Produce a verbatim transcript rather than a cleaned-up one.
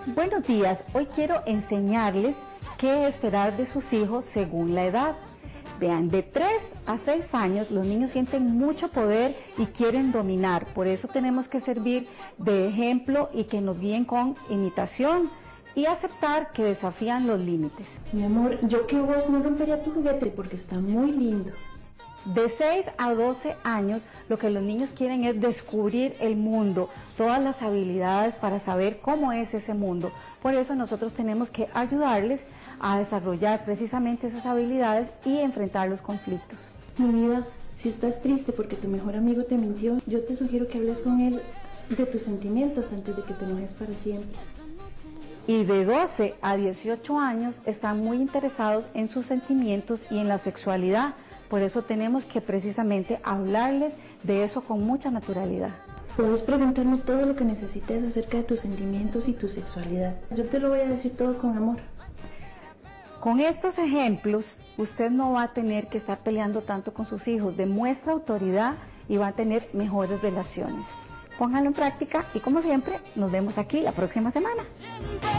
Buenos días, hoy quiero enseñarles qué esperar de sus hijos según la edad. Vean, de tres a seis años los niños sienten mucho poder y quieren dominar, por eso tenemos que servir de ejemplo y que nos guíen con imitación y aceptar que desafían los límites. Mi amor, yo que vos no rompería tu juguete porque está muy lindo. De seis a doce años, lo que los niños quieren es descubrir el mundo, todas las habilidades para saber cómo es ese mundo. Por eso nosotros tenemos que ayudarles a desarrollar precisamente esas habilidades y enfrentar los conflictos. Mi vida, si estás triste porque tu mejor amigo te mintió, yo te sugiero que hables con él de tus sentimientos antes de que te enojes para siempre. Y de doce a dieciocho años están muy interesados en sus sentimientos y en la sexualidad. Por eso tenemos que precisamente hablarles de eso con mucha naturalidad. Puedes preguntarme todo lo que necesites acerca de tus sentimientos y tu sexualidad. Yo te lo voy a decir todo con amor. Con estos ejemplos, usted no va a tener que estar peleando tanto con sus hijos. Demuestra autoridad y va a tener mejores relaciones. Pónganlo en práctica y como siempre, nos vemos aquí la próxima semana.